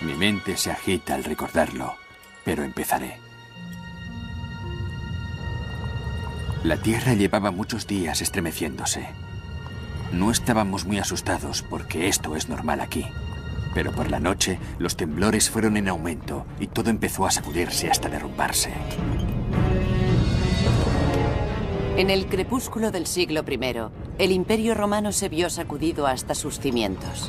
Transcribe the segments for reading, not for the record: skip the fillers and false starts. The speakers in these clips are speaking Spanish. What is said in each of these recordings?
Mi mente se agita al recordarlo, pero empezaré. La tierra llevaba muchos días estremeciéndose. No estábamos muy asustados porque esto es normal aquí. Pero por la noche los temblores fueron en aumento y todo empezó a sacudirse hasta derrumbarse. En el crepúsculo del siglo I, el Imperio Romano se vio sacudido hasta sus cimientos.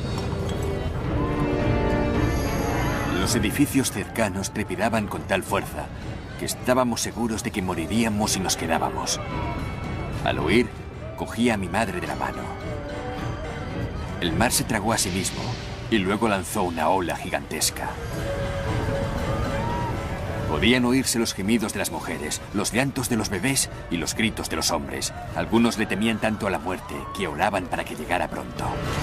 Los edificios cercanos trepidaban con tal fuerza que estábamos seguros de que moriríamos si nos quedábamos. Al huir, cogí a mi madre de la mano. El mar se tragó a sí mismo y luego lanzó una ola gigantesca. Podían oírse los gemidos de las mujeres, los llantos de los bebés y los gritos de los hombres. Algunos le temían tanto a la muerte que oraban para que llegara pronto.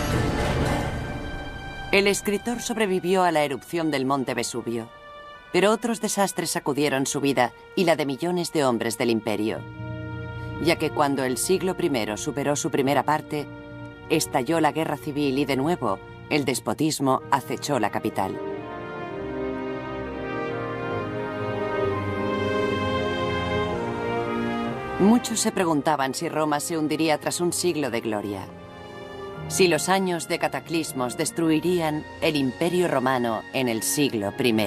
El escritor sobrevivió a la erupción del monte Vesubio, pero otros desastres sacudieron su vida y la de millones de hombres del imperio, ya que cuando el siglo I superó su primera parte, estalló la guerra civil y de nuevo el despotismo acechó la capital. Muchos se preguntaban si Roma se hundiría tras un siglo de gloria. Si los años de cataclismos destruirían el Imperio Romano en el siglo I.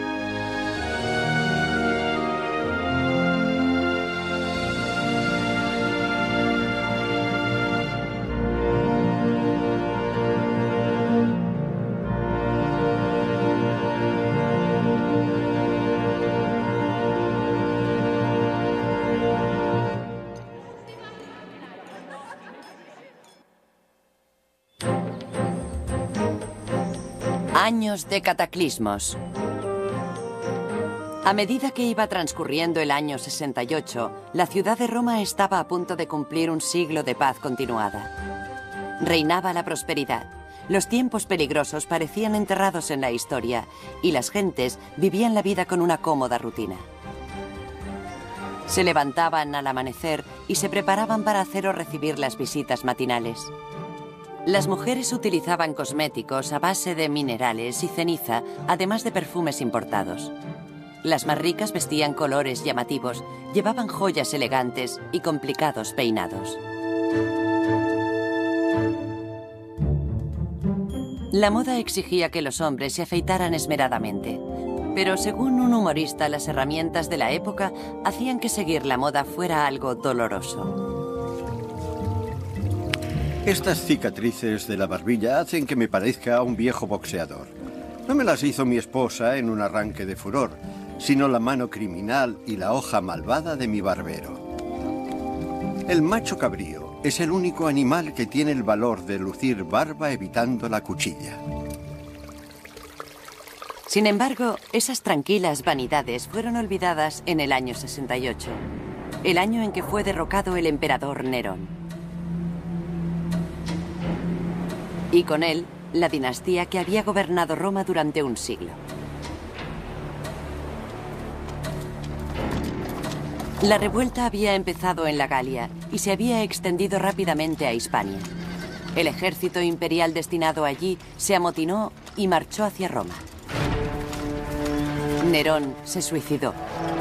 Años de cataclismos. A medida que iba transcurriendo el año 68, la ciudad de Roma estaba a punto de cumplir un siglo de paz continuada. Reinaba la prosperidad. Los tiempos peligrosos parecían enterrados en la historia y las gentes vivían la vida con una cómoda rutina. Se levantaban al amanecer y se preparaban para hacer o recibir las visitas matinales. Las mujeres utilizaban cosméticos a base de minerales y ceniza, además de perfumes importados. Las más ricas vestían colores llamativos, llevaban joyas elegantes y complicados peinados. La moda exigía que los hombres se afeitaran esmeradamente, pero según un humorista, las herramientas de la época hacían que seguir la moda fuera algo doloroso. Estas cicatrices de la barbilla hacen que me parezca un viejo boxeador. No me las hizo mi esposa en un arranque de furor, sino la mano criminal y la hoja malvada de mi barbero. El macho cabrío es el único animal que tiene el valor de lucir barba evitando la cuchilla. Sin embargo, esas tranquilas vanidades fueron olvidadas en el año 68, el año en que fue derrocado el emperador Nerón. Y con él, la dinastía que había gobernado Roma durante un siglo. La revuelta había empezado en la Galia y se había extendido rápidamente a Hispania. El ejército imperial destinado allí se amotinó y marchó hacia Roma. Nerón se suicidó.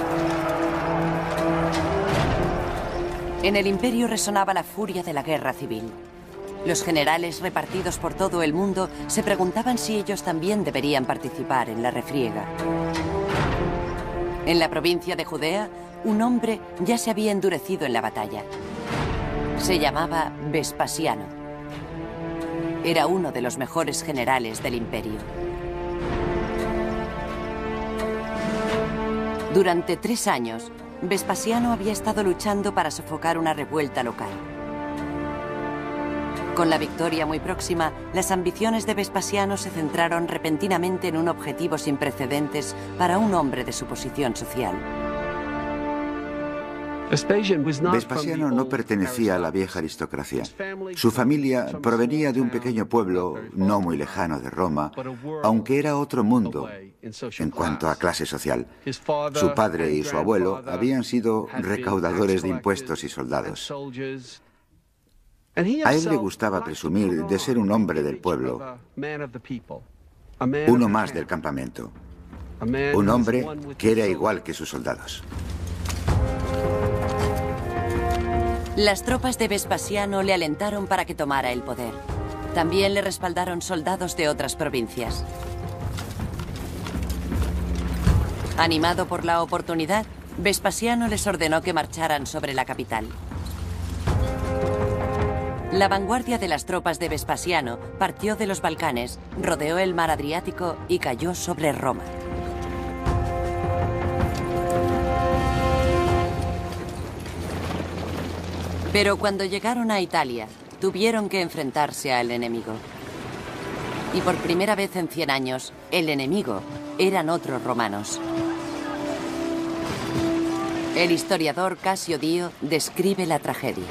En el imperio resonaba la furia de la guerra civil. Los generales repartidos por todo el mundo se preguntaban si ellos también deberían participar en la refriega. En la provincia de Judea, un hombre ya se había endurecido en la batalla. Se llamaba Vespasiano. Era uno de los mejores generales del imperio. Durante 3 años, Vespasiano había estado luchando para sofocar una revuelta local. Con la victoria muy próxima, las ambiciones de Vespasiano se centraron repentinamente en un objetivo sin precedentes para un hombre de su posición social. Vespasiano no pertenecía a la vieja aristocracia. Su familia provenía de un pequeño pueblo no muy lejano de Roma, aunque era otro mundo en cuanto a clase social. Su padre y su abuelo habían sido recaudadores de impuestos y soldados. A él le gustaba presumir de ser un hombre del pueblo. uno más del campamento. Un hombre que era igual que sus soldados. Las tropas de Vespasiano le alentaron para que tomara el poder. También le respaldaron soldados de otras provincias. Animado por la oportunidad, Vespasiano les ordenó que marcharan sobre la capital. La vanguardia de las tropas de Vespasiano partió de los Balcanes, rodeó el mar Adriático y cayó sobre Roma. Pero cuando llegaron a Italia, tuvieron que enfrentarse al enemigo. Y por primera vez en 100 años, el enemigo eran otros romanos. El historiador Casio Dio describe la tragedia.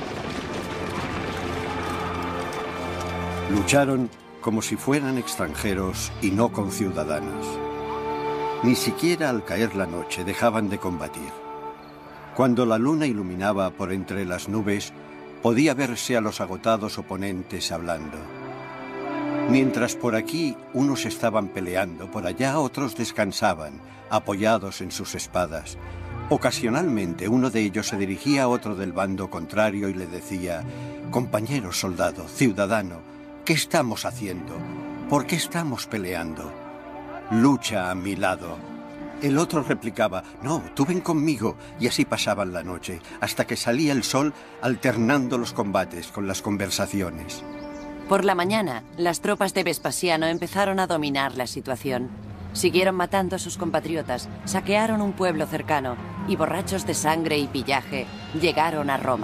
Lucharon como si fueran extranjeros y no conciudadanos. Ni siquiera al caer la noche dejaban de combatir. Cuando la luna iluminaba por entre las nubes, podía verse a los agotados oponentes hablando. Mientras por aquí unos estaban peleando, por allá otros descansaban, apoyados en sus espadas. Ocasionalmente uno de ellos se dirigía a otro del bando contrario y le decía: «Compañero soldado, ciudadano, ¿qué estamos haciendo? ¿Por qué estamos peleando? Lucha a mi lado». El otro replicaba: «No, tú ven conmigo», y así pasaban la noche, hasta que salía el sol, alternando los combates con las conversaciones. Por la mañana, las tropas de Vespasiano empezaron a dominar la situación. Siguieron matando a sus compatriotas, saquearon un pueblo cercano y, borrachos de sangre y pillaje, llegaron a Roma.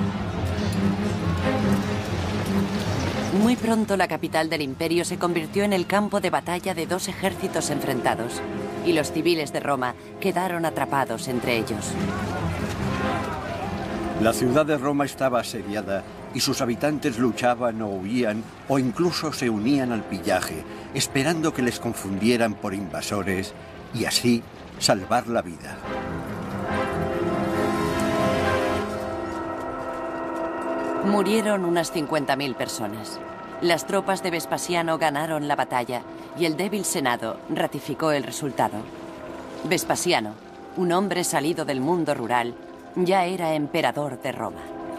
Muy pronto la capital del imperio se convirtió en el campo de batalla de dos ejércitos enfrentados, y los civiles de Roma quedaron atrapados entre ellos. La ciudad de Roma estaba asediada y sus habitantes luchaban o huían o incluso se unían al pillaje, esperando que les confundieran por invasores y así salvar la vida. Murieron unas 50.000 personas. Las tropas de Vespasiano ganaron la batalla y el débil Senado ratificó el resultado. Vespasiano, un hombre salido del mundo rural, ya era emperador de Roma.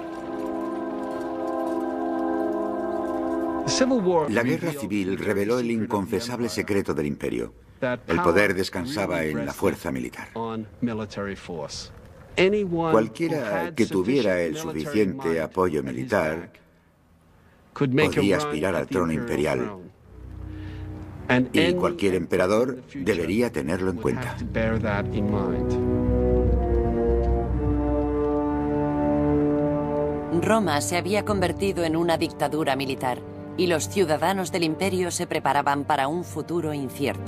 La guerra civil reveló el inconfesable secreto del imperio. El poder descansaba en la fuerza militar. Cualquiera que tuviera el suficiente apoyo militar podía aspirar al trono imperial. Y cualquier emperador debería tenerlo en cuenta. Roma se había convertido en una dictadura militar y los ciudadanos del imperio se preparaban para un futuro incierto.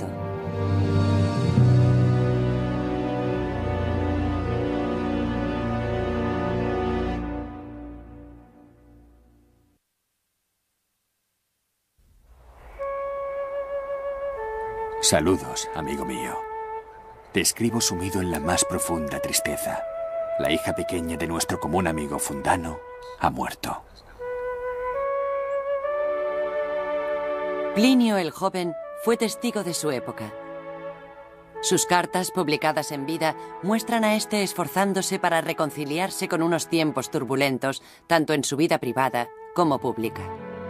Saludos, amigo mío. Te escribo sumido en la más profunda tristeza. La hija pequeña de nuestro común amigo Fundano ha muerto. Plinio el joven fue testigo de su época. Sus cartas, publicadas en vida, muestran a este esforzándose para reconciliarse con unos tiempos turbulentos, tanto en su vida privada como pública.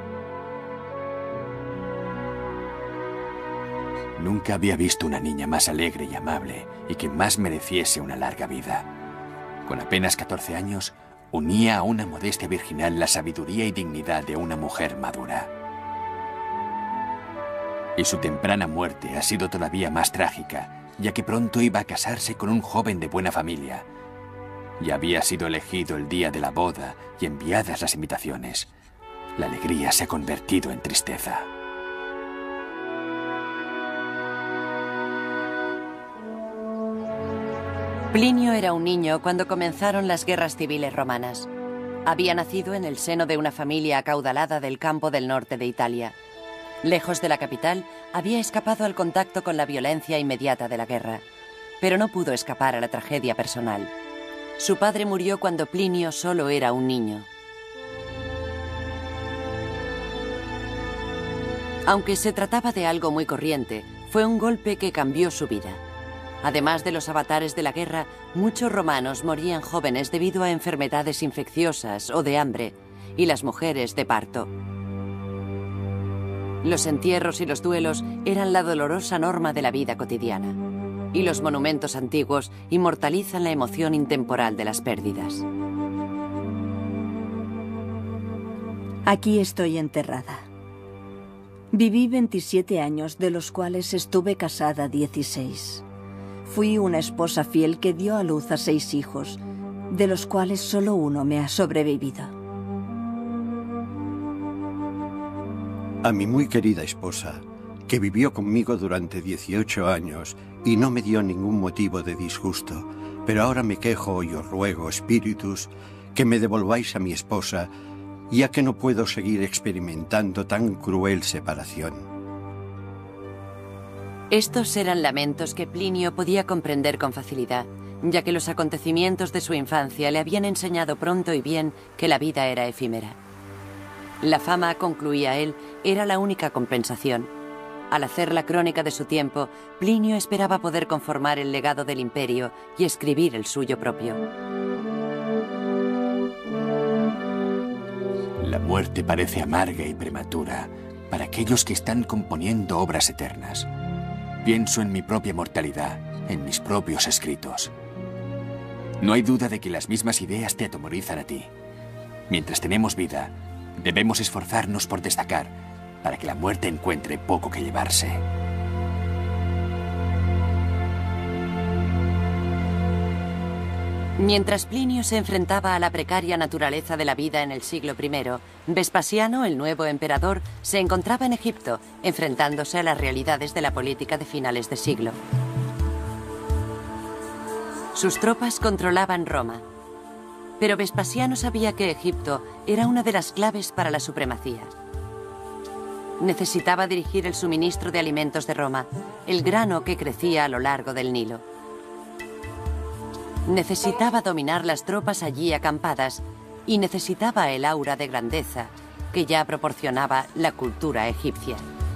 Nunca había visto una niña más alegre y amable y que más mereciese una larga vida. Con apenas 14 años, unía a una modestia virginal la sabiduría y dignidad de una mujer madura. Y su temprana muerte ha sido todavía más trágica, ya que pronto iba a casarse con un joven de buena familia. Ya había sido elegido el día de la boda y enviadas las invitaciones. La alegría se ha convertido en tristeza. Plinio era un niño cuando comenzaron las guerras civiles romanas. Había nacido en el seno de una familia acaudalada del campo del norte de Italia. Lejos de la capital, había escapado al contacto con la violencia inmediata de la guerra, pero no pudo escapar a la tragedia personal. Su padre murió cuando Plinio solo era un niño. Aunque se trataba de algo muy corriente, fue un golpe que cambió su vida. Además de los avatares de la guerra, muchos romanos morían jóvenes debido a enfermedades infecciosas o de hambre, y las mujeres de parto. Los entierros y los duelos eran la dolorosa norma de la vida cotidiana, y los monumentos antiguos inmortalizan la emoción intemporal de las pérdidas. Aquí estoy enterrada. Viví 27 años, de los cuales estuve casada 16. Fui una esposa fiel que dio a luz a 6 hijos, de los cuales solo uno me ha sobrevivido. A mi muy querida esposa, que vivió conmigo durante 18 años y no me dio ningún motivo de disgusto, pero ahora me quejo y os ruego, espíritus, que me devolváis a mi esposa, ya que no puedo seguir experimentando tan cruel separación. Estos eran lamentos que Plinio podía comprender con facilidad, ya que los acontecimientos de su infancia le habían enseñado pronto y bien que la vida era efímera. La fama, concluía él, era la única compensación. Al hacer la crónica de su tiempo, Plinio esperaba poder conformar el legado del imperio y escribir el suyo propio. La muerte parece amarga y prematura para aquellos que están componiendo obras eternas. Pienso en mi propia mortalidad, en mis propios escritos. No hay duda de que las mismas ideas te atemorizan a ti. Mientras tenemos vida, debemos esforzarnos por destacar, para que la muerte encuentre poco que llevarse. Mientras Plinio se enfrentaba a la precaria naturaleza de la vida en el siglo I, Vespasiano, el nuevo emperador, se encontraba en Egipto, enfrentándose a las realidades de la política de finales de siglo. Sus tropas controlaban Roma, pero Vespasiano sabía que Egipto era una de las claves para la supremacía. Necesitaba dirigir el suministro de alimentos de Roma, el grano que crecía a lo largo del Nilo. Necesitaba dominar las tropas allí acampadas y necesitaba el aura de grandeza que ya proporcionaba la cultura egipcia.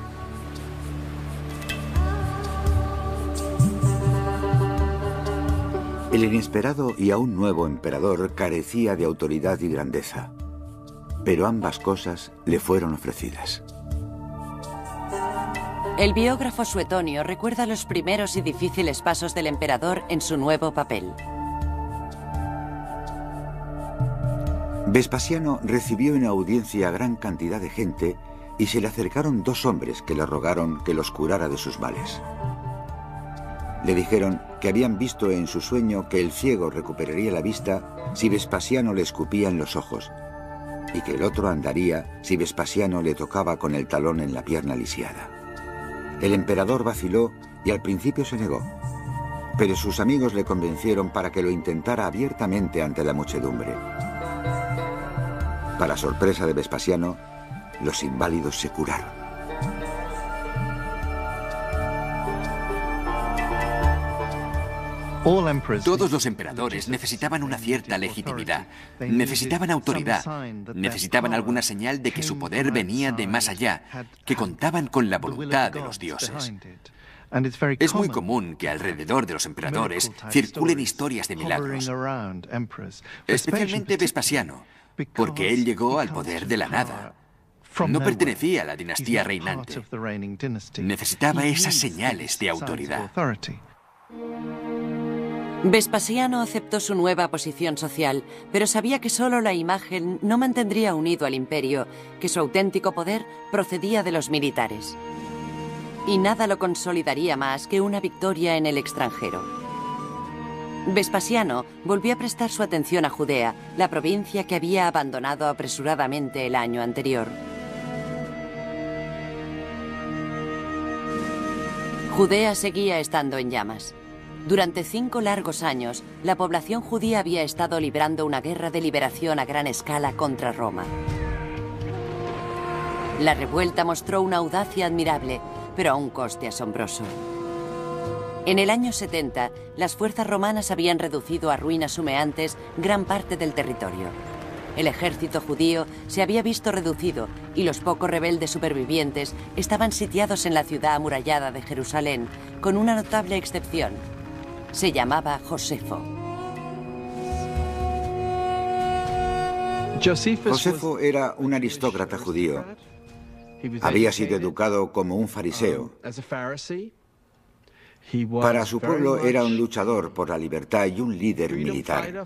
El inesperado y aún nuevo emperador carecía de autoridad y grandeza, pero ambas cosas le fueron ofrecidas. El biógrafo Suetonio recuerda los primeros y difíciles pasos del emperador en su nuevo papel. Vespasiano recibió en audiencia a gran cantidad de gente y se le acercaron 2 hombres que le rogaron que los curara de sus males. Le dijeron que habían visto en su sueño que el ciego recuperaría la vista si Vespasiano le escupía en los ojos y que el otro andaría si Vespasiano le tocaba con el talón en la pierna lisiada. El emperador vaciló y al principio se negó, pero sus amigos le convencieron para que lo intentara abiertamente ante la muchedumbre. Para sorpresa de Vespasiano, los inválidos se curaron. Todos los emperadores necesitaban una cierta legitimidad, necesitaban autoridad, necesitaban alguna señal de que su poder venía de más allá, que contaban con la voluntad de los dioses. Es muy común que alrededor de los emperadores circulen historias de milagros, especialmente Vespasiano, porque él llegó al poder de la nada. No pertenecía a la dinastía reinante. Necesitaba esas señales de autoridad. Vespasiano aceptó su nueva posición social, pero sabía que solo la imagen no mantendría unido al imperio, que su auténtico poder procedía de los militares. Y nada lo consolidaría más que una victoria en el extranjero. Vespasiano volvió a prestar su atención a Judea, la provincia que había abandonado apresuradamente el año anterior. Judea seguía estando en llamas. Durante 5 largos años, la población judía había estado librando una guerra de liberación a gran escala contra Roma. La revuelta mostró una audacia admirable, pero a un coste asombroso. En el año 70, las fuerzas romanas habían reducido a ruinas humeantes gran parte del territorio. El ejército judío se había visto reducido y los pocos rebeldes supervivientes estaban sitiados en la ciudad amurallada de Jerusalén, con una notable excepción. Se llamaba Josefo. Josefo era un aristócrata judío. Había sido educado como un fariseo. Para su pueblo era un luchador por la libertad y un líder militar.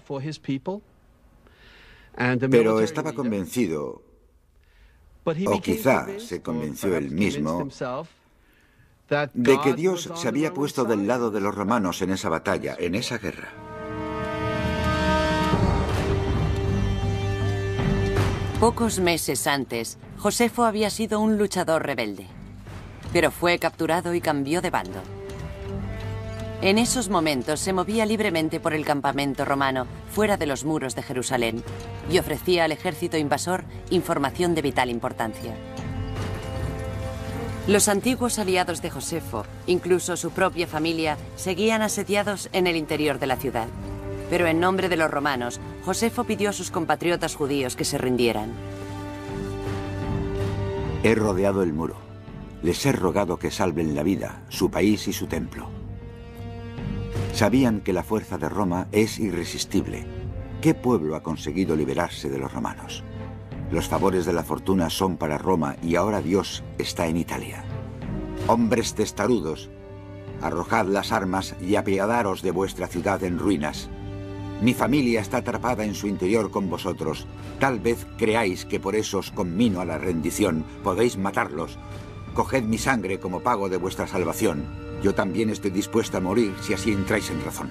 Pero estaba convencido, o quizá se convenció él mismo, de que Dios se había puesto del lado de los romanos en esa batalla, en esa guerra. Pocos meses antes, Josefo había sido un luchador rebelde, pero fue capturado y cambió de bando. En esos momentos se movía libremente por el campamento romano, fuera de los muros de Jerusalén, y ofrecía al ejército invasor información de vital importancia. Los antiguos aliados de Josefo, incluso su propia familia, seguían asediados en el interior de la ciudad. Pero en nombre de los romanos, Josefo pidió a sus compatriotas judíos que se rindieran. He rodeado el muro. Les he rogado que salven la vida, su país y su templo. Sabían que la fuerza de Roma es irresistible. ¿Qué pueblo ha conseguido liberarse de los romanos? Los favores de la fortuna son para Roma y ahora Dios está en Italia. Hombres testarudos, arrojad las armas y apiadaros de vuestra ciudad en ruinas. Mi familia está atrapada en su interior con vosotros. Tal vez creáis que por eso os conmino a la rendición. Podéis matarlos. Coged mi sangre como pago de vuestra salvación. Yo también estoy dispuesto a morir si así entráis en razón.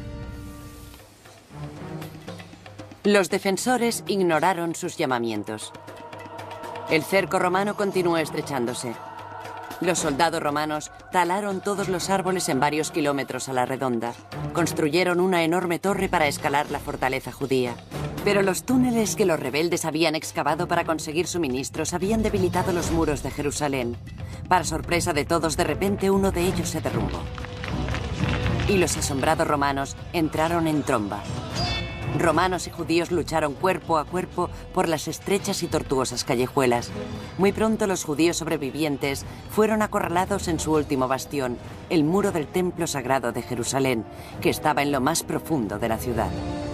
Los defensores ignoraron sus llamamientos. El cerco romano continuó estrechándose. Los soldados romanos talaron todos los árboles en varios kilómetros a la redonda. Construyeron una enorme torre para escalar la fortaleza judía. Pero los túneles que los rebeldes habían excavado para conseguir suministros habían debilitado los muros de Jerusalén. Para sorpresa de todos, de repente uno de ellos se derrumbó. Y los asombrados romanos entraron en tromba. Romanos y judíos lucharon cuerpo a cuerpo por las estrechas y tortuosas callejuelas. Muy pronto los judíos sobrevivientes fueron acorralados en su último bastión, el muro del templo sagrado de Jerusalén, que estaba en lo más profundo de la ciudad.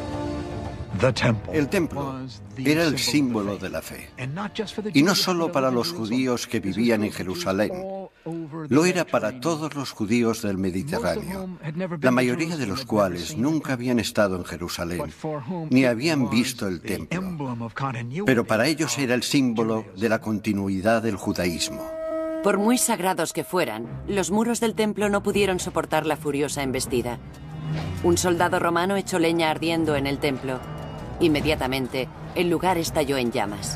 El templo era el símbolo de la fe, y no solo para los judíos que vivían en Jerusalén, lo era para todos los judíos del Mediterráneo, la mayoría de los cuales nunca habían estado en Jerusalén, ni habían visto el templo, pero para ellos era el símbolo de la continuidad del judaísmo. Por muy sagrados que fueran, los muros del templo no pudieron soportar la furiosa embestida. Un soldado romano echó leña ardiendo en el templo. Inmediatamente, el lugar estalló en llamas.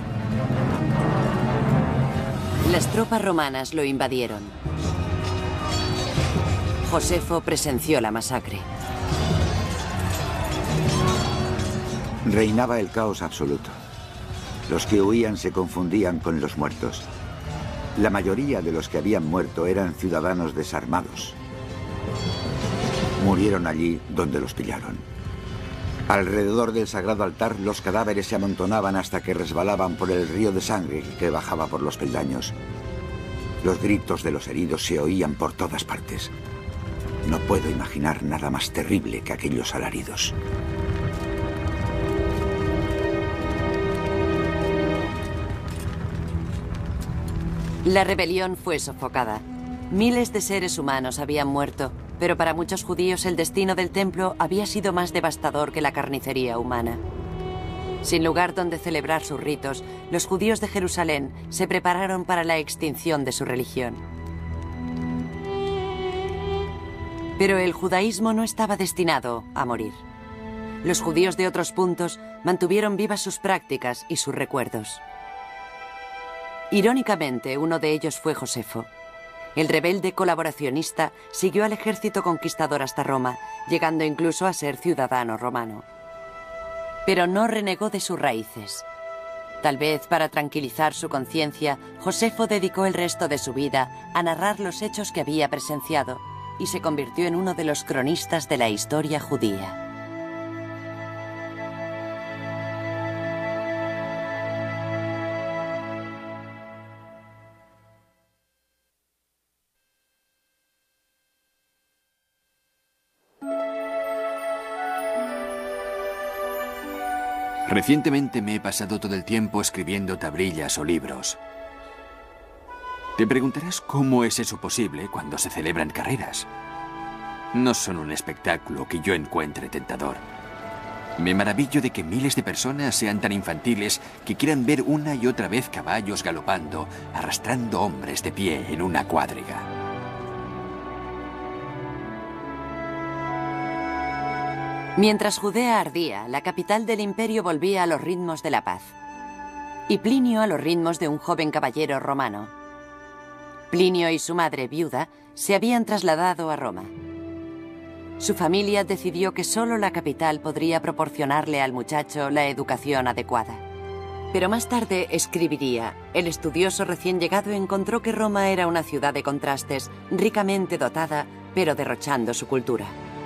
Las tropas romanas lo invadieron. Josefo presenció la masacre. Reinaba el caos absoluto. Los que huían se confundían con los muertos. La mayoría de los que habían muerto eran ciudadanos desarmados. Murieron allí donde los pillaron. Alrededor del sagrado altar, los cadáveres se amontonaban hasta que resbalaban por el río de sangre que bajaba por los peldaños. Los gritos de los heridos se oían por todas partes. No puedo imaginar nada más terrible que aquellos alaridos. La rebelión fue sofocada. Miles de seres humanos habían muerto, pero para muchos judíos el destino del templo había sido más devastador que la carnicería humana. Sin lugar donde celebrar sus ritos, los judíos de Jerusalén se prepararon para la extinción de su religión. Pero el judaísmo no estaba destinado a morir. Los judíos de otros puntos mantuvieron vivas sus prácticas y sus recuerdos. Irónicamente, uno de ellos fue Josefo. El rebelde colaboracionista siguió al ejército conquistador hasta Roma, llegando incluso a ser ciudadano romano. Pero no renegó de sus raíces. Tal vez para tranquilizar su conciencia, Josefo dedicó el resto de su vida a narrar los hechos que había presenciado y se convirtió en uno de los cronistas de la historia judía. Recientemente me he pasado todo el tiempo escribiendo tablillas o libros. Te preguntarás cómo es eso posible cuando se celebran carreras. No son un espectáculo que yo encuentre tentador. Me maravillo de que miles de personas sean tan infantiles que quieran ver una y otra vez caballos galopando, arrastrando hombres de pie en una cuadriga. Mientras Judea ardía, la capital del imperio volvía a los ritmos de la paz. Y Plinio a los ritmos de un joven caballero romano. Plinio y su madre, viuda, se habían trasladado a Roma. Su familia decidió que solo la capital podría proporcionarle al muchacho la educación adecuada. Pero más tarde escribiría: el estudioso recién llegado encontró que Roma era una ciudad de contrastes, ricamente dotada, pero derrochando su cultura.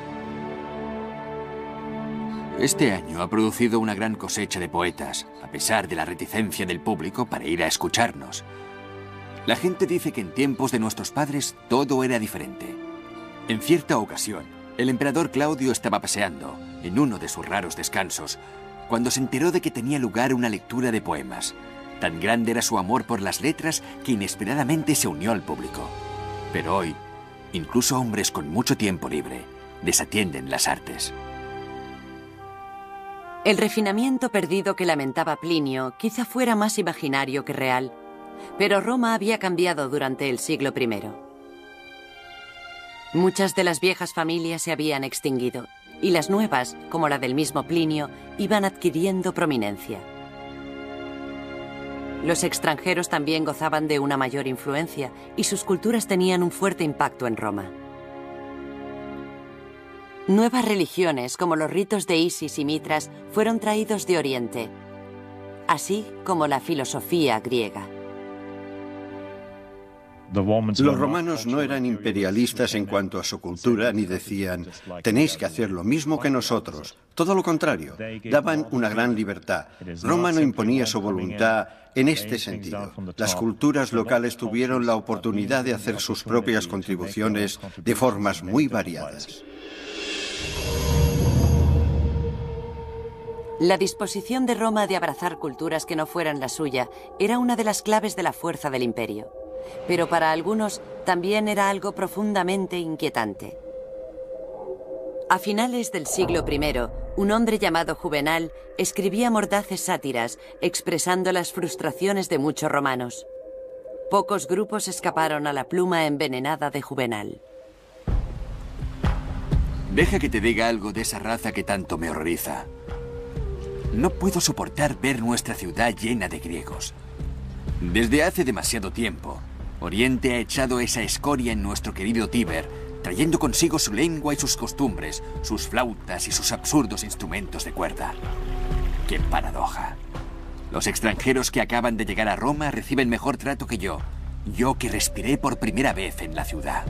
Este año ha producido una gran cosecha de poetas, a pesar de la reticencia del público para ir a escucharnos. La gente dice que en tiempos de nuestros padres todo era diferente. En cierta ocasión, el emperador Claudio estaba paseando, en uno de sus raros descansos, cuando se enteró de que tenía lugar una lectura de poemas. Tan grande era su amor por las letras que inesperadamente se unió al público. Pero hoy, incluso hombres con mucho tiempo libre desatienden las artes. El refinamiento perdido que lamentaba Plinio quizá fuera más imaginario que real, pero Roma había cambiado durante el siglo I. Muchas de las viejas familias se habían extinguido, y las nuevas, como la del mismo Plinio, iban adquiriendo prominencia. Los extranjeros también gozaban de una mayor influencia, y sus culturas tenían un fuerte impacto en Roma. Nuevas religiones, como los ritos de Isis y Mitras, fueron traídos de Oriente, así como la filosofía griega. Los romanos no eran imperialistas en cuanto a su cultura, ni decían, tenéis que hacer lo mismo que nosotros. Todo lo contrario, daban una gran libertad. Roma no imponía su voluntad en este sentido. Las culturas locales tuvieron la oportunidad de hacer sus propias contribuciones de formas muy variadas. La disposición de Roma de abrazar culturas que no fueran la suya era una de las claves de la fuerza del imperio. Pero para algunos también era algo profundamente inquietante. A finales del siglo I, un hombre llamado Juvenal escribía mordaces sátiras expresando las frustraciones de muchos romanos. Pocos grupos escaparon a la pluma envenenada de Juvenal. Deja que te diga algo de esa raza que tanto me horroriza. No puedo soportar ver nuestra ciudad llena de griegos. Desde hace demasiado tiempo, Oriente ha echado esa escoria en nuestro querido Tíber, trayendo consigo su lengua y sus costumbres, sus flautas y sus absurdos instrumentos de cuerda. ¡Qué paradoja! Los extranjeros que acaban de llegar a Roma reciben mejor trato que yo que respiré por primera vez en la ciudad.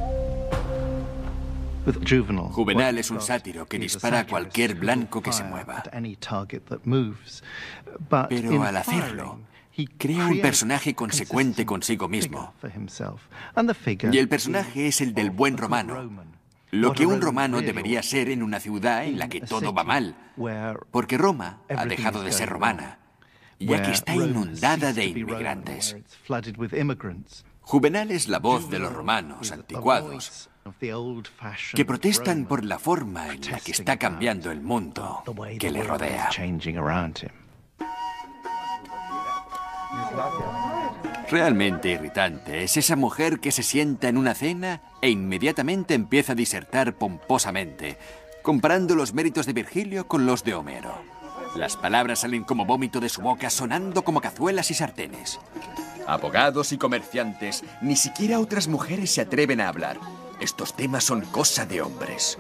Juvenal es un sátiro que dispara a cualquier blanco que se mueva. Pero al hacerlo, crea un personaje consecuente consigo mismo. Y el personaje es el del buen romano. Lo que un romano debería ser en una ciudad en la que todo va mal. Porque Roma ha dejado de ser romana, ya que está inundada de inmigrantes. Juvenal es la voz de los romanos anticuados, que protestan por la forma en la que está cambiando el mundo que le rodea. Realmente irritante es esa mujer que se sienta en una cena e inmediatamente empieza a disertar pomposamente, comparando los méritos de Virgilio con los de Homero. Las palabras salen como vómito de su boca, sonando como cazuelas y sartenes. Abogados y comerciantes, ni siquiera otras mujeres se atreven a hablar. Estos temas son cosa de hombres.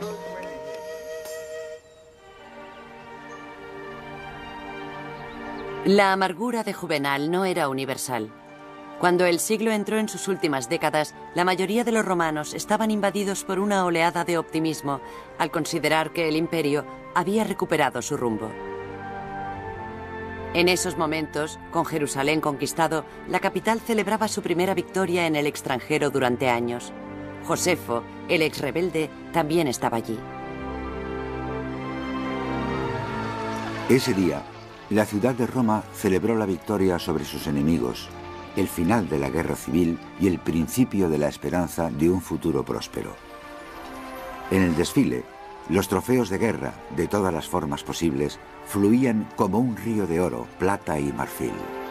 La amargura de Juvenal no era universal. Cuando el siglo entró en sus últimas décadas, la mayoría de los romanos estaban invadidos por una oleada de optimismo al considerar que el imperio había recuperado su rumbo. En esos momentos, con Jerusalén conquistado, la capital celebraba su primera victoria en el extranjero durante años. Josefo, el ex rebelde, también estaba allí. Ese día, la ciudad de Roma celebró la victoria sobre sus enemigos, el final de la guerra civil y el principio de la esperanza de un futuro próspero. En el desfile, los trofeos de guerra, de todas las formas posibles, fluían como un río de oro, plata y marfil.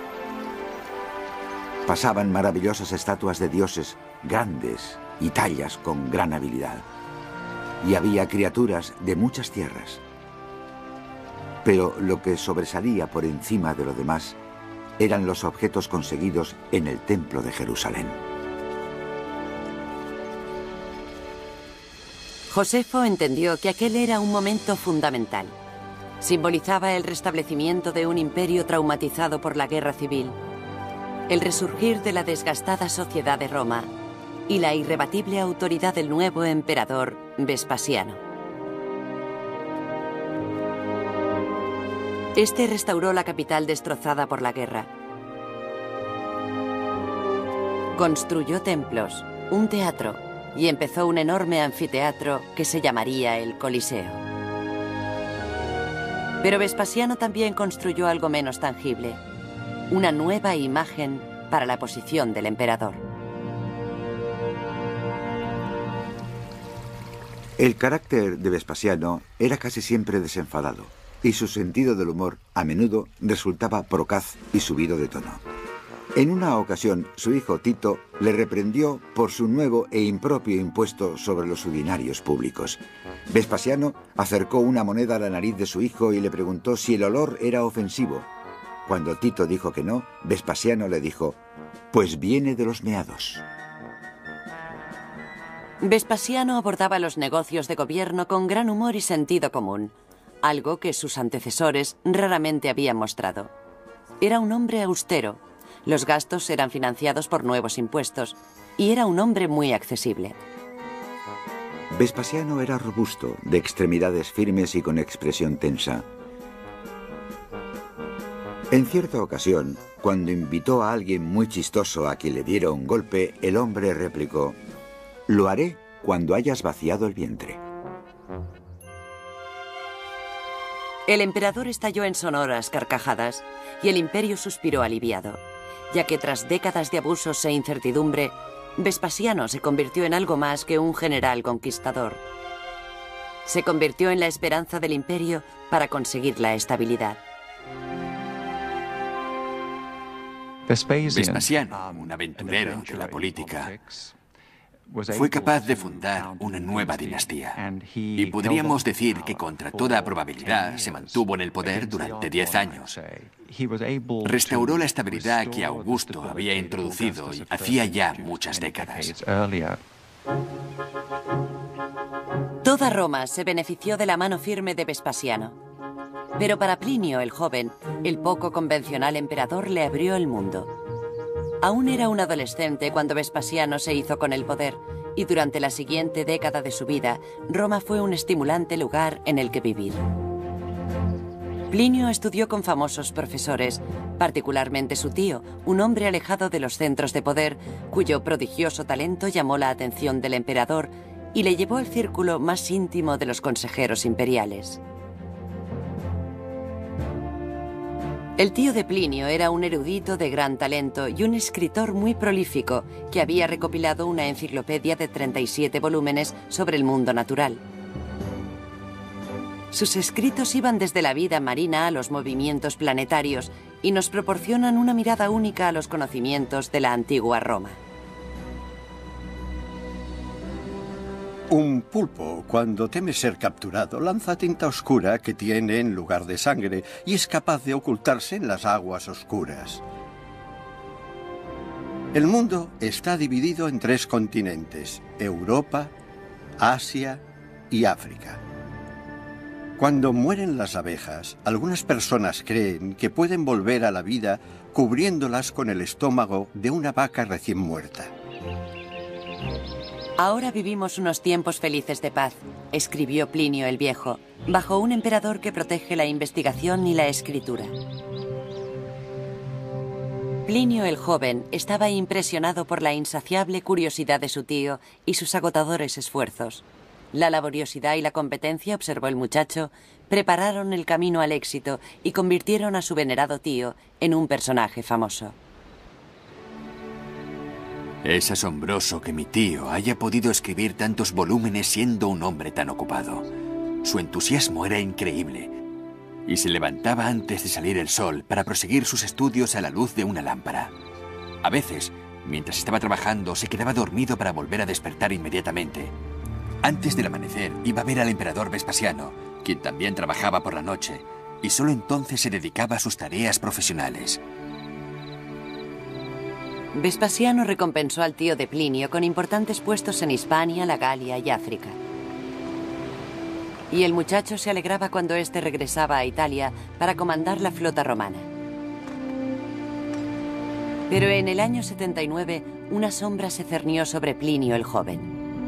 Pasaban maravillosas estatuas de dioses grandes y tallas con gran habilidad. Y había criaturas de muchas tierras. Pero lo que sobresalía por encima de lo demás eran los objetos conseguidos en el Templo de Jerusalén. Josefo entendió que aquel era un momento fundamental. Simbolizaba el restablecimiento de un imperio traumatizado por la guerra civil, el resurgir de la desgastada sociedad de Roma y la irrebatible autoridad del nuevo emperador Vespasiano. Este restauró la capital destrozada por la guerra. Construyó templos, un teatro y empezó un enorme anfiteatro que se llamaría el Coliseo. Pero Vespasiano también construyó algo menos tangible, una nueva imagen para la posición del emperador. El carácter de Vespasiano era casi siempre desenfadado, y su sentido del humor a menudo resultaba procaz y subido de tono. En una ocasión, su hijo Tito le reprendió por su nuevo e impropio impuesto sobre los udinarios públicos. Vespasiano acercó una moneda a la nariz de su hijo y le preguntó si el olor era ofensivo. Cuando Tito dijo que no, Vespasiano le dijo: «Pues viene de los meados». Vespasiano abordaba los negocios de gobierno con gran humor y sentido común, algo que sus antecesores raramente habían mostrado. Era un hombre austero, los gastos eran financiados por nuevos impuestos, y era un hombre muy accesible. Vespasiano era robusto, de extremidades firmes y con expresión tensa. En cierta ocasión, cuando invitó a alguien muy chistoso a que le diera un golpe, el hombre replicó: «Lo haré cuando hayas vaciado el vientre». El emperador estalló en sonoras carcajadas y el imperio suspiró aliviado, ya que tras décadas de abusos e incertidumbre, Vespasiano se convirtió en algo más que un general conquistador. Se convirtió en la esperanza del imperio para conseguir la estabilidad. Vespasiano, un aventurero de la política, fue capaz de fundar una nueva dinastía. Y podríamos decir que contra toda probabilidad se mantuvo en el poder durante 10 años. Restauró la estabilidad que Augusto había introducido hacía ya muchas décadas. Toda Roma se benefició de la mano firme de Vespasiano. Pero para Plinio el joven, el poco convencional emperador le abrió el mundo. Aún era un adolescente cuando Vespasiano se hizo con el poder, y durante la siguiente década de su vida, Roma fue un estimulante lugar en el que vivir. Plinio estudió con famosos profesores, particularmente su tío, un hombre alejado de los centros de poder, cuyo prodigioso talento llamó la atención del emperador y le llevó al círculo más íntimo de los consejeros imperiales. El tío de Plinio era un erudito de gran talento y un escritor muy prolífico que había recopilado una enciclopedia de 37 volúmenes sobre el mundo natural. Sus escritos iban desde la vida marina a los movimientos planetarios y nos proporcionan una mirada única a los conocimientos de la antigua Roma. Un pulpo, cuando teme ser capturado, lanza tinta oscura que tiene en lugar de sangre y es capaz de ocultarse en las aguas oscuras. El mundo está dividido en 3 continentes: Europa, Asia y África. Cuando mueren las abejas, algunas personas creen que pueden volver a la vida cubriéndolas con el estómago de una vaca recién muerta. Ahora vivimos unos tiempos felices de paz, escribió Plinio el Viejo, bajo un emperador que protege la investigación y la escritura. Plinio el Joven estaba impresionado por la insaciable curiosidad de su tío y sus agotadores esfuerzos. La laboriosidad y la competencia, observó el muchacho, prepararon el camino al éxito y convirtieron a su venerado tío en un personaje famoso. Es asombroso que mi tío haya podido escribir tantos volúmenes siendo un hombre tan ocupado. Su entusiasmo era increíble y se levantaba antes de salir el sol para proseguir sus estudios a la luz de una lámpara. A veces, mientras estaba trabajando, se quedaba dormido para volver a despertar inmediatamente. Antes del amanecer, iba a ver al emperador Vespasiano, quien también trabajaba por la noche, y solo entonces se dedicaba a sus tareas profesionales. Vespasiano recompensó al tío de Plinio con importantes puestos en Hispania, la Galia y África. Y el muchacho se alegraba cuando éste regresaba a Italia para comandar la flota romana. Pero en el año 79, una sombra se cernió sobre Plinio el joven.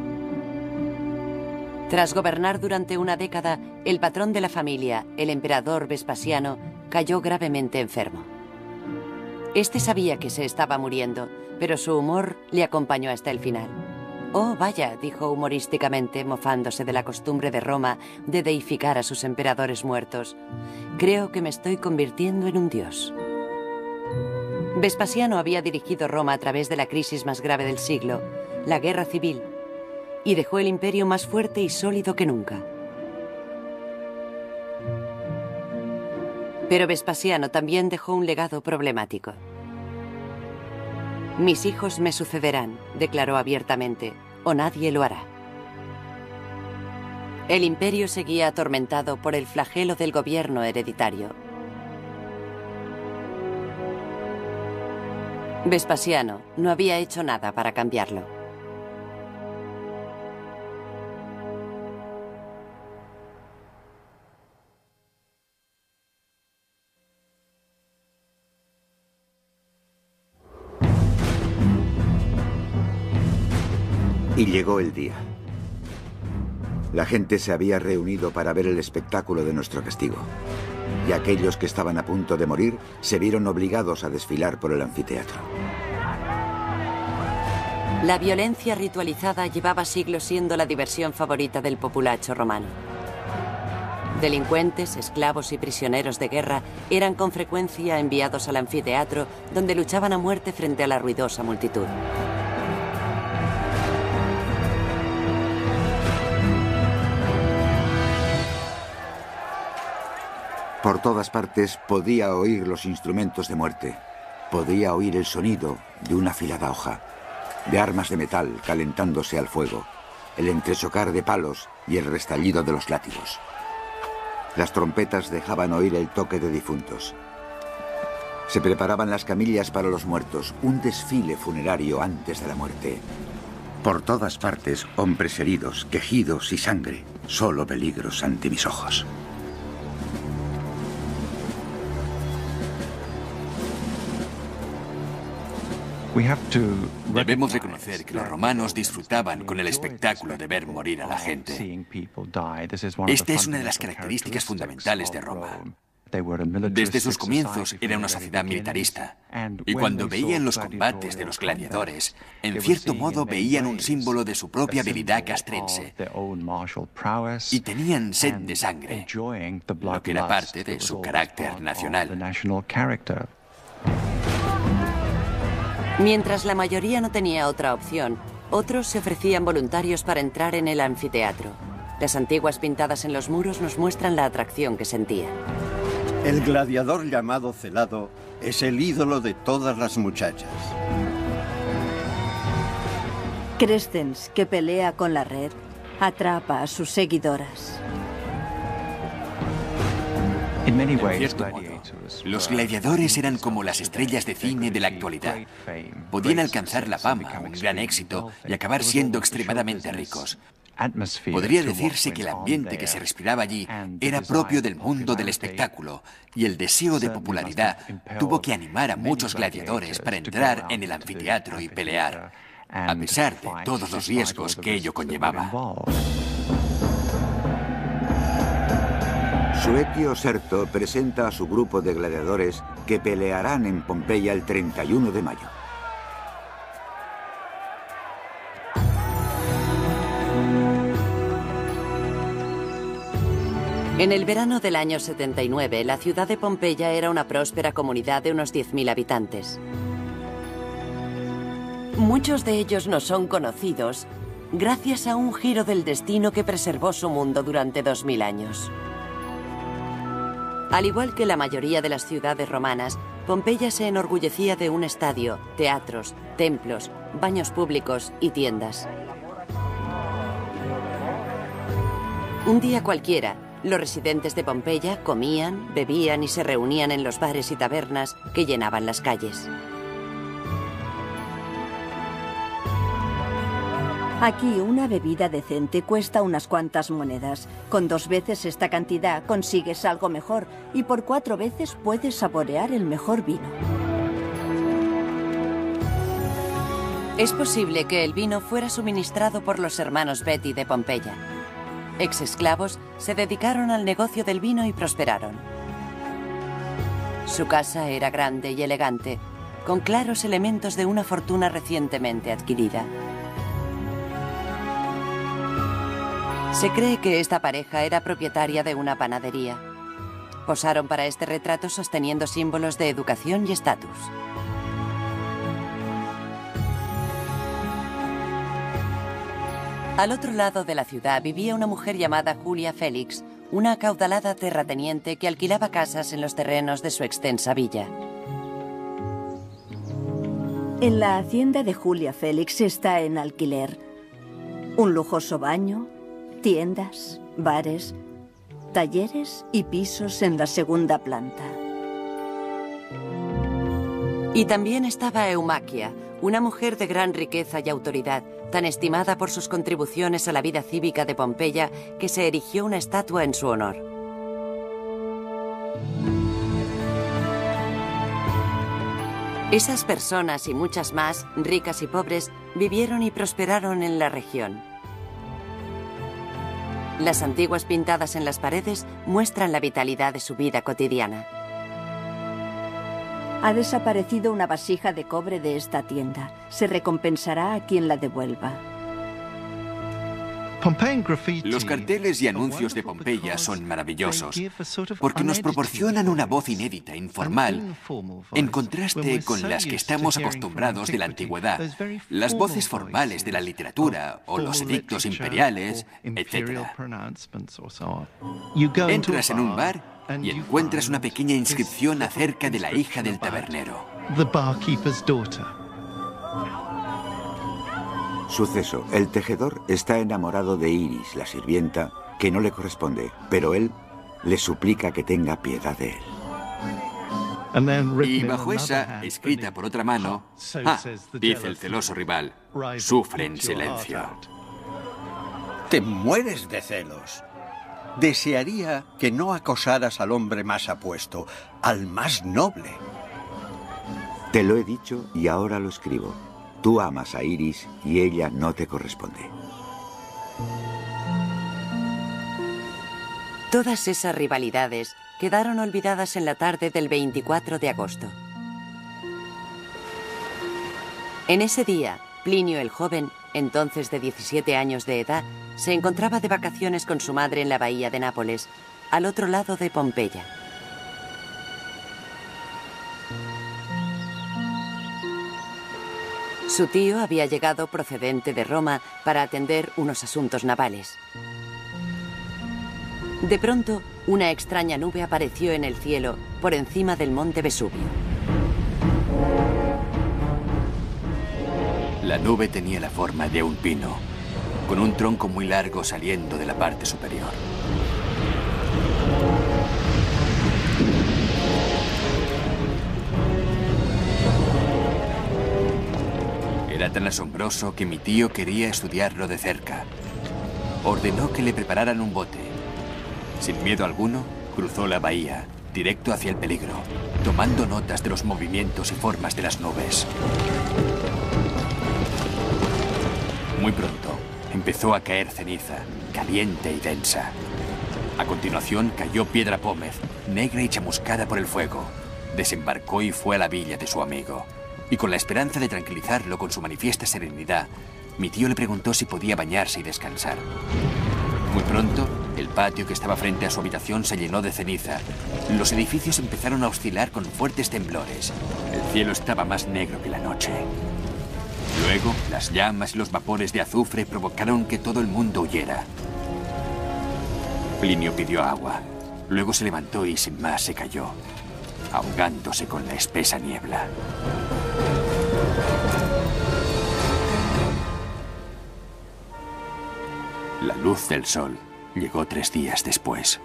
Tras gobernar durante una década, el patrón de la familia, el emperador Vespasiano, cayó gravemente enfermo. Este sabía que se estaba muriendo, pero su humor le acompañó hasta el final. «Oh, vaya», dijo humorísticamente, mofándose de la costumbre de Roma de deificar a sus emperadores muertos. «Creo que me estoy convirtiendo en un dios». Vespasiano había dirigido Roma a través de la crisis más grave del siglo, la guerra civil, y dejó el imperio más fuerte y sólido que nunca. Pero Vespasiano también dejó un legado problemático. «Mis hijos me sucederán», declaró abiertamente, «o nadie lo hará». El imperio seguía atormentado por el flagelo del gobierno hereditario. Vespasiano no había hecho nada para cambiarlo. Y llegó el día. La gente se había reunido para ver el espectáculo de nuestro castigo. Y aquellos que estaban a punto de morir se vieron obligados a desfilar por el anfiteatro. La violencia ritualizada llevaba siglos siendo la diversión favorita del populacho romano. Delincuentes, esclavos y prisioneros de guerra eran con frecuencia enviados al anfiteatro, donde luchaban a muerte frente a la ruidosa multitud. Por todas partes podía oír los instrumentos de muerte. Podía oír el sonido de una afilada hoja, de armas de metal calentándose al fuego, el entrechocar de palos y el restallido de los látigos. Las trompetas dejaban oír el toque de difuntos. Se preparaban las camillas para los muertos, un desfile funerario antes de la muerte. Por todas partes, hombres heridos, quejidos y sangre, solo peligros ante mis ojos. Debemos reconocer que los romanos disfrutaban con el espectáculo de ver morir a la gente. Esta es una de las características fundamentales de Roma. Desde sus comienzos era una sociedad militarista, y cuando veían los combates de los gladiadores, en cierto modo veían un símbolo de su propia habilidad castrense, y tenían sed de sangre, lo que era parte de su carácter nacional. Mientras la mayoría no tenía otra opción, otros se ofrecían voluntarios para entrar en el anfiteatro. Las antiguas pintadas en los muros nos muestran la atracción que sentían. El gladiador llamado Celado es el ídolo de todas las muchachas. Crescens, que pelea con la red, atrapa a sus seguidoras. En cierto modo, los gladiadores eran como las estrellas de cine de la actualidad. Podían alcanzar la fama, un gran éxito, y acabar siendo extremadamente ricos. Podría decirse que el ambiente que se respiraba allí era propio del mundo del espectáculo, y el deseo de popularidad tuvo que animar a muchos gladiadores para entrar en el anfiteatro y pelear, a pesar de todos los riesgos que ello conllevaba. Suetio Serto presenta a su grupo de gladiadores que pelearán en Pompeya el 31 de mayo. En el verano del año 79, la ciudad de Pompeya era una próspera comunidad de unos 10.000 habitantes. Muchos de ellos no son conocidos gracias a un giro del destino que preservó su mundo durante 2000 años. Al igual que la mayoría de las ciudades romanas, Pompeya se enorgullecía de un estadio, teatros, templos, baños públicos y tiendas. Un día cualquiera, los residentes de Pompeya comían, bebían y se reunían en los bares y tabernas que llenaban las calles. Aquí una bebida decente cuesta unas cuantas monedas. Con 2 veces esta cantidad consigues algo mejor y por 4 veces puedes saborear el mejor vino. Es posible que el vino fuera suministrado por los hermanos Betty de Pompeya. Ex-esclavos se dedicaron al negocio del vino y prosperaron. Su casa era grande y elegante, con claros elementos de una fortuna recientemente adquirida. Se cree que esta pareja era propietaria de una panadería. Posaron para este retrato sosteniendo símbolos de educación y estatus. Al otro lado de la ciudad vivía una mujer llamada Julia Félix, una acaudalada terrateniente que alquilaba casas en los terrenos de su extensa villa. En la hacienda de Julia Félix está en alquiler un lujoso baño, tiendas, bares, talleres y pisos en la segunda planta. Y también estaba Eumaquia, una mujer de gran riqueza y autoridad, tan estimada por sus contribuciones a la vida cívica de Pompeya que se erigió una estatua en su honor. Esas personas y muchas más, ricas y pobres, vivieron y prosperaron en la región. Las antiguas pintadas en las paredes muestran la vitalidad de su vida cotidiana. Ha desaparecido una vasija de cobre de esta tienda. Se recompensará a quien la devuelva. Los carteles y anuncios de Pompeya son maravillosos porque nos proporcionan una voz inédita, informal, en contraste con las que estamos acostumbrados de la antigüedad, las voces formales de la literatura o los edictos imperiales, etc. Entras en un bar y encuentras una pequeña inscripción acerca de la hija del tabernero. Suceso. El tejedor está enamorado de Iris, la sirvienta, que no le corresponde, pero él le suplica que tenga piedad de él. Y bajo esa, escrita por otra mano, dice el celoso rival, sufre en silencio. Te mueres de celos. Desearía que no acosaras al hombre más apuesto, al más noble. Te lo he dicho y ahora lo escribo. Tú amas a Iris y ella no te corresponde. Todas esas rivalidades quedaron olvidadas en la tarde del 24 de agosto. En ese día, Plinio el joven, entonces de 17 años de edad, se encontraba de vacaciones con su madre en la bahía de Nápoles, al otro lado de Pompeya. Su tío había llegado procedente de Roma para atender unos asuntos navales. De pronto, una extraña nube apareció en el cielo por encima del monte Vesubio. La nube tenía la forma de un pino, con un tronco muy largo saliendo de la parte superior. Era tan asombroso que mi tío quería estudiarlo de cerca. Ordenó que le prepararan un bote. Sin miedo alguno, cruzó la bahía, directo hacia el peligro, tomando notas de los movimientos y formas de las nubes. Muy pronto, empezó a caer ceniza, caliente y densa. A continuación, cayó piedra pómez, negra y chamuscada por el fuego. Desembarcó y fue a la villa de su amigo. Y con la esperanza de tranquilizarlo con su manifiesta serenidad, mi tío le preguntó si podía bañarse y descansar. Muy pronto, El patio que estaba frente a su habitación se llenó de ceniza. Los edificios empezaron a oscilar con fuertes temblores. El cielo estaba más negro que la noche. Luego, las llamas y los vapores de azufre provocaron que todo el mundo huyera. Plinio pidió agua. Luego se levantó y sin más se cayó, ahogándose con la espesa niebla. La luz del sol llegó 3 días después.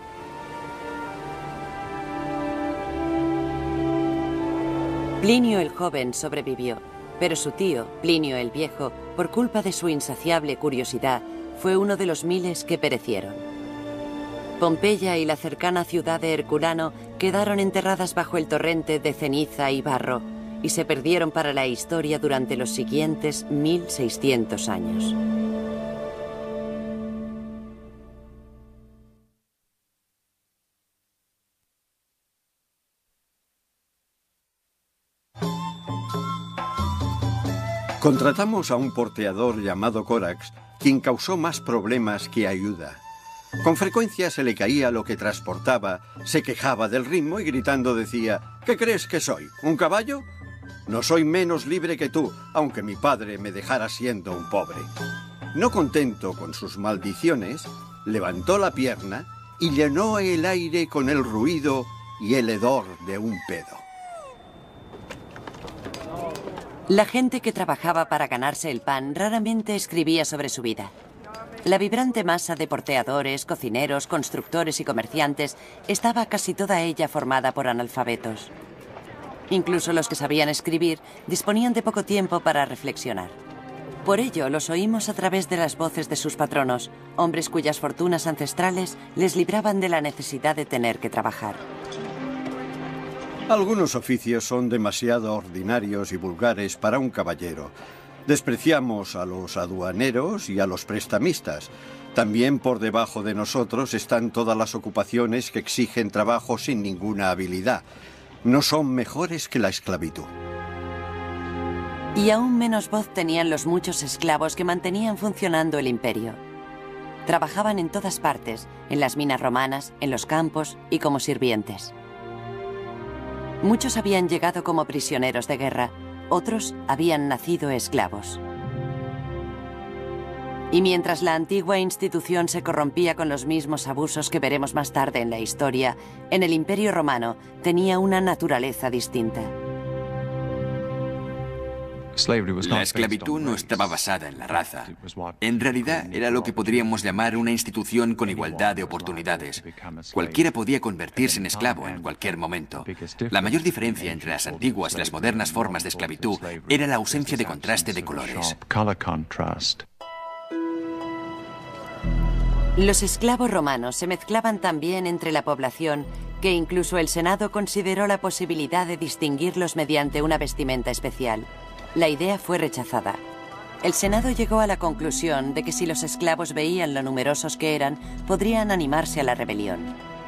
Plinio el joven sobrevivió, pero su tío, Plinio el viejo, por culpa de su insaciable curiosidad, fue uno de los miles que perecieron. Pompeya y la cercana ciudad de Herculano quedaron enterradas bajo el torrente de ceniza y barro y se perdieron para la historia durante los siguientes 1600 años. Contratamos a un porteador llamado Corax, quien causó más problemas que ayuda. Con frecuencia se le caía lo que transportaba, se quejaba del ritmo y gritando decía: ¿qué crees que soy? ¿Un caballo? No soy menos libre que tú, aunque mi padre me dejara siendo un pobre. No contento con sus maldiciones, levantó la pierna y llenó el aire con el ruido y el hedor de un pedo. La gente que trabajaba para ganarse el pan raramente escribía sobre su vida. La vibrante masa de porteadores, cocineros, constructores y comerciantes estaba casi toda ella formada por analfabetos. Incluso los que sabían escribir disponían de poco tiempo para reflexionar. Por ello, los oímos a través de las voces de sus patronos, hombres cuyas fortunas ancestrales les libraban de la necesidad de tener que trabajar. Algunos oficios son demasiado ordinarios y vulgares para un caballero. Despreciamos a los aduaneros y a los prestamistas. También por debajo de nosotros están todas las ocupaciones que exigen trabajo sin ninguna habilidad. No son mejores que la esclavitud. Y aún menos voz tenían los muchos esclavos que mantenían funcionando el imperio. Trabajaban en todas partes, en las minas romanas, en los campos y como sirvientes. Muchos habían llegado como prisioneros de guerra, otros habían nacido esclavos. Y mientras la antigua institución se corrompía con los mismos abusos que veremos más tarde en la historia, en el Imperio Romano tenía una naturaleza distinta. La esclavitud no estaba basada en la raza. En realidad era lo que podríamos llamar una institución con igualdad de oportunidades. Cualquiera podía convertirse en esclavo en cualquier momento. La mayor diferencia entre las antiguas y las modernas formas de esclavitud era la ausencia de contraste de colores. Los esclavos romanos se mezclaban también entre la población, que incluso el Senado consideró la posibilidad de distinguirlos mediante una vestimenta especial. La idea fue rechazada. El Senado llegó a la conclusión de que si los esclavos veían lo numerosos que eran, podrían animarse a la rebelión.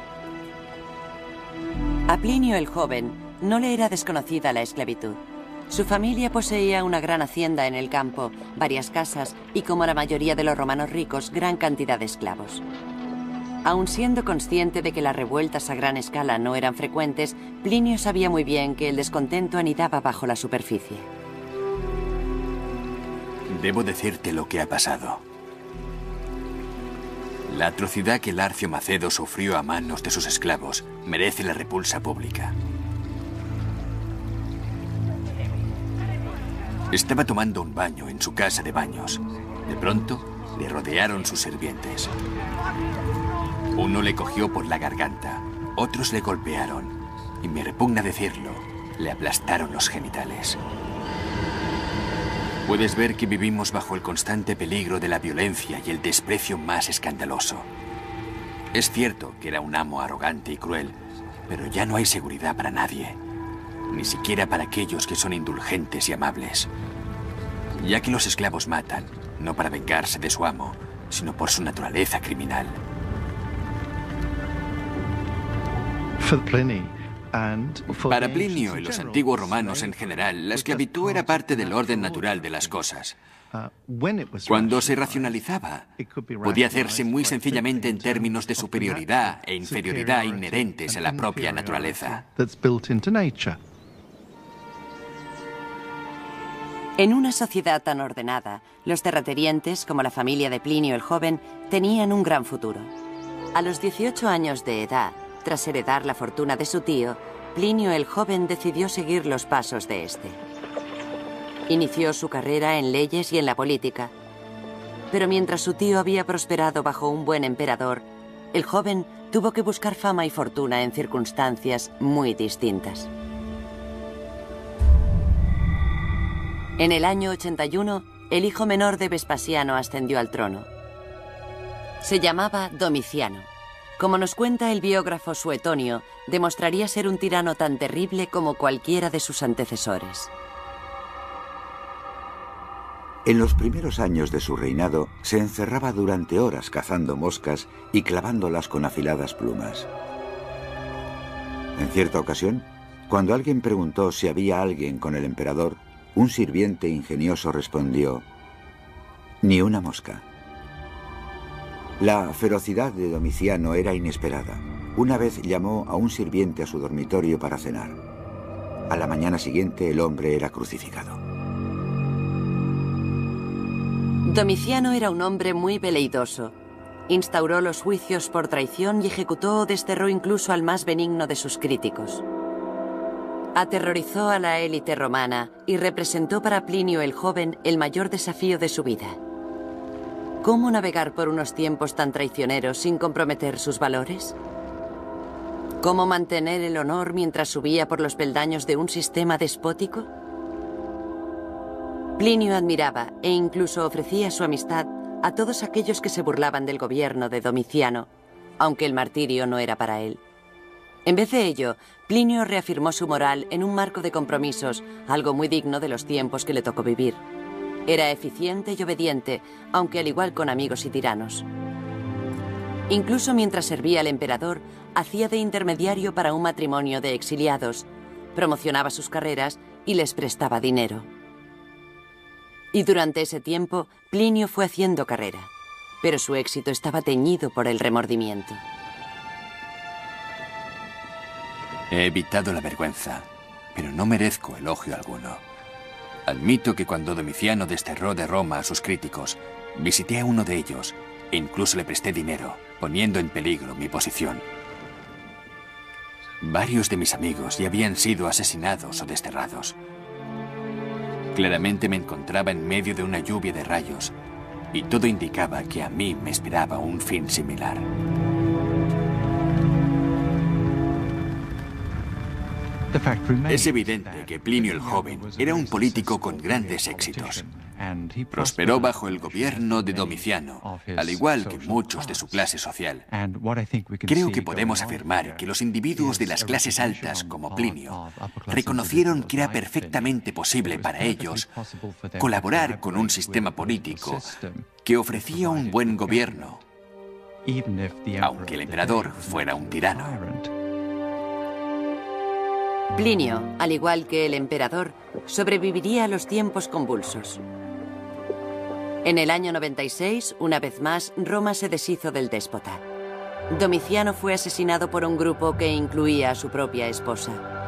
A Plinio el joven no le era desconocida la esclavitud. Su familia poseía una gran hacienda en el campo, varias casas y, como la mayoría de los romanos ricos, gran cantidad de esclavos. Aun siendo consciente de que las revueltas a gran escala no eran frecuentes, Plinio sabía muy bien que el descontento anidaba bajo la superficie. Debo decirte lo que ha pasado. La atrocidad que Larcio Macedo sufrió a manos de sus esclavos merece la repulsa pública. Estaba tomando un baño en su casa de baños. De pronto, le rodearon sus sirvientes. Uno le cogió por la garganta, otros le golpearon, y me repugna decirlo, le aplastaron los genitales. Puedes ver que vivimos bajo el constante peligro de la violencia y el desprecio más escandaloso. Es cierto que era un amo arrogante y cruel, pero ya no hay seguridad para nadie, ni siquiera para aquellos que son indulgentes y amables. Ya que los esclavos matan, no para vengarse de su amo, sino por su naturaleza criminal. Para Plinio y los antiguos romanos en general, la esclavitud era parte del orden natural de las cosas. Cuando se racionalizaba, podía hacerse muy sencillamente en términos de superioridad e inferioridad inherentes a la propia naturaleza. En una sociedad tan ordenada, los terratenientes, como la familia de Plinio el Joven, tenían un gran futuro. A los 18 años de edad, tras heredar la fortuna de su tío, Plinio el Joven decidió seguir los pasos de este. Inició su carrera en leyes y en la política. Pero mientras su tío había prosperado bajo un buen emperador, el joven tuvo que buscar fama y fortuna en circunstancias muy distintas. En el año 81, el hijo menor de Vespasiano ascendió al trono. Se llamaba Domiciano. Como nos cuenta el biógrafo Suetonio, demostraría ser un tirano tan terrible como cualquiera de sus antecesores. En los primeros años de su reinado, se encerraba durante horas cazando moscas y clavándolas con afiladas plumas. En cierta ocasión, cuando alguien preguntó si había alguien con el emperador, un sirviente ingenioso respondió: «Ni una mosca». La ferocidad de Domiciano era inesperada. Una vez llamó a un sirviente a su dormitorio para cenar. A la mañana siguiente, el hombre era crucificado. Domiciano era un hombre muy veleidoso. Instauró los juicios por traición y ejecutó o desterró incluso al más benigno de sus críticos. Aterrorizó a la élite romana y representó para Plinio el Joven el mayor desafío de su vida. ¿Cómo navegar por unos tiempos tan traicioneros sin comprometer sus valores? ¿Cómo mantener el honor mientras subía por los peldaños de un sistema despótico? Plinio admiraba e incluso ofrecía su amistad a todos aquellos que se burlaban del gobierno de Domiciano, aunque el martirio no era para él. En vez de ello, Plinio reafirmó su moral en un marco de compromisos, algo muy digno de los tiempos que le tocó vivir. Era eficiente y obediente, aunque al igual con amigos y tiranos. Incluso mientras servía al emperador, hacía de intermediario para un matrimonio de exiliados, promocionaba sus carreras y les prestaba dinero. Y durante ese tiempo, Plinio fue haciendo carrera, pero su éxito estaba teñido por el remordimiento. He evitado la vergüenza, pero no merezco elogio alguno. Admito que cuando Domiciano desterró de Roma a sus críticos, visité a uno de ellos e incluso le presté dinero, poniendo en peligro mi posición. Varios de mis amigos ya habían sido asesinados o desterrados. Claramente me encontraba en medio de una lluvia de rayos y todo indicaba que a mí me esperaba un fin similar. Es evidente que Plinio el Joven era un político con grandes éxitos. Prosperó bajo el gobierno de Domiciano, al igual que muchos de su clase social. Creo que podemos afirmar que los individuos de las clases altas, como Plinio, reconocieron que era perfectamente posible para ellos colaborar con un sistema político que ofrecía un buen gobierno, aunque el emperador fuera un tirano. Plinio, al igual que el emperador, sobreviviría a los tiempos convulsos. En el año 96, una vez más, Roma se deshizo del déspota. Domiciano fue asesinado por un grupo que incluía a su propia esposa.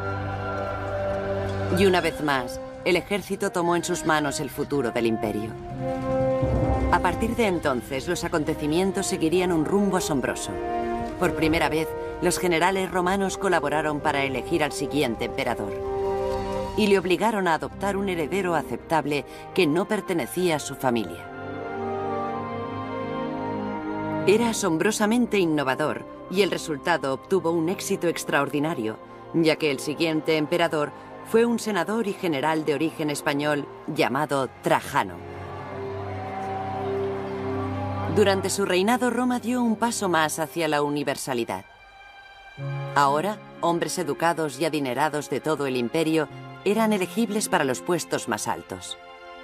Y una vez más, el ejército tomó en sus manos el futuro del imperio. A partir de entonces, los acontecimientos seguirían un rumbo asombroso. Por primera vez, los generales romanos colaboraron para elegir al siguiente emperador. Y le obligaron a adoptar un heredero aceptable que no pertenecía a su familia. Era asombrosamente innovador y el resultado obtuvo un éxito extraordinario, ya que el siguiente emperador fue un senador y general de origen español llamado Trajano. Durante su reinado, Roma dio un paso más hacia la universalidad. Ahora, hombres educados y adinerados de todo el imperio eran elegibles para los puestos más altos.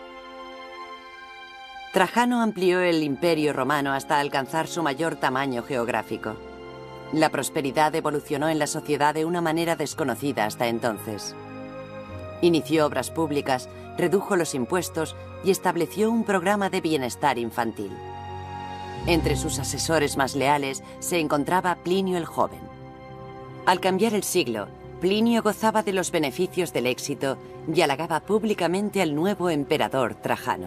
Trajano amplió el imperio romano hasta alcanzar su mayor tamaño geográfico. La prosperidad evolucionó en la sociedad de una manera desconocida hasta entonces. Inició obras públicas, redujo los impuestos y estableció un programa de bienestar infantil. Entre sus asesores más leales se encontraba Plinio el Joven. Al cambiar el siglo, Plinio gozaba de los beneficios del éxito y halagaba públicamente al nuevo emperador Trajano.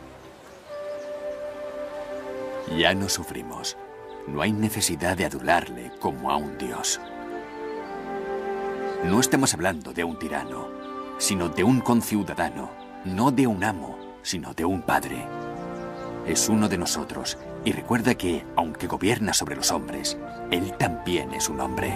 Ya no sufrimos. No hay necesidad de adularle como a un dios. No estamos hablando de un tirano, sino de un conciudadano, no de un amo, sino de un padre. Es uno de nosotros, y recuerda que, aunque gobierna sobre los hombres, él también es un hombre.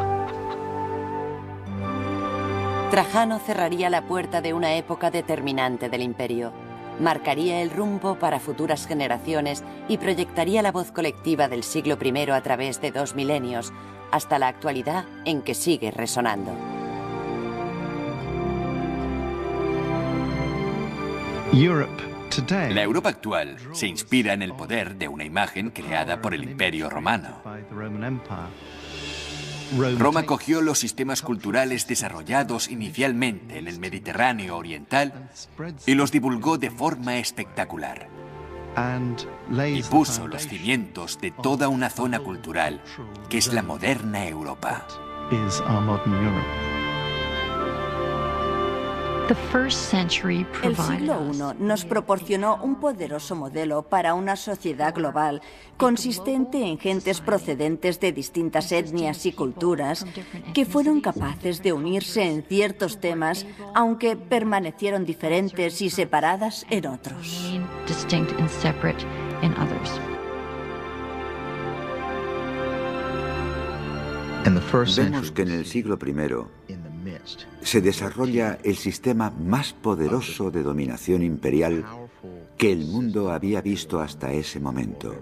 Trajano cerraría la puerta de una época determinante del imperio. Marcaría el rumbo para futuras generaciones y proyectaría la voz colectiva del siglo I a través de 2 milenios, hasta la actualidad en que sigue resonando. La Europa actual se inspira en el poder de una imagen creada por el Imperio Romano. Roma cogió los sistemas culturales desarrollados inicialmente en el Mediterráneo oriental y los divulgó de forma espectacular. Y puso los cimientos de toda una zona cultural que es la moderna Europa. El siglo I nos proporcionó un poderoso modelo para una sociedad global consistente en gentes procedentes de distintas etnias y culturas que fueron capaces de unirse en ciertos temas, aunque permanecieron diferentes y separadas en otros. Vemos que en el siglo I se desarrolla el sistema más poderoso de dominación imperial que el mundo había visto hasta ese momento.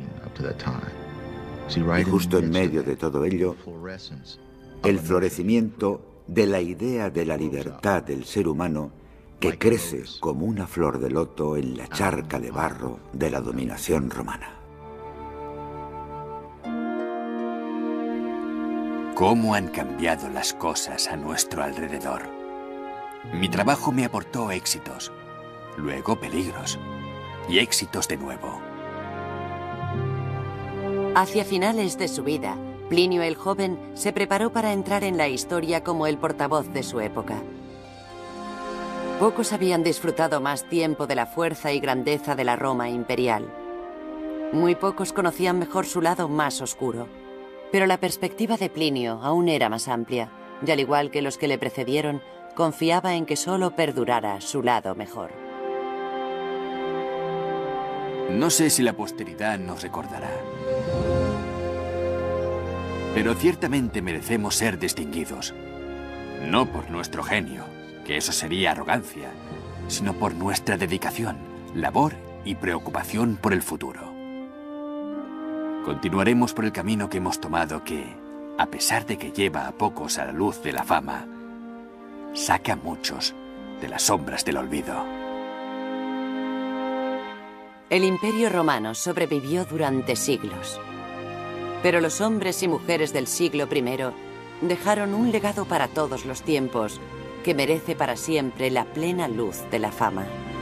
Y justo en medio de todo ello, el florecimiento de la idea de la libertad del ser humano que crece como una flor de loto en la charca de barro de la dominación romana. ¿Cómo han cambiado las cosas a nuestro alrededor? Mi trabajo me aportó éxitos, luego peligros y éxitos de nuevo. Hacia finales de su vida, Plinio el Joven se preparó para entrar en la historia como el portavoz de su época. Pocos habían disfrutado más tiempo de la fuerza y grandeza de la Roma imperial. Muy pocos conocían mejor su lado más oscuro. Pero la perspectiva de Plinio aún era más amplia, y al igual que los que le precedieron, confiaba en que solo perdurara su lado mejor. No sé si la posteridad nos recordará, pero ciertamente merecemos ser distinguidos, no por nuestro genio, que eso sería arrogancia, sino por nuestra dedicación, labor y preocupación por el futuro. Continuaremos por el camino que hemos tomado que, a pesar de que lleva a pocos a la luz de la fama, saca a muchos de las sombras del olvido. El Imperio Romano sobrevivió durante siglos. Pero los hombres y mujeres del siglo I dejaron un legado para todos los tiempos que merece para siempre la plena luz de la fama.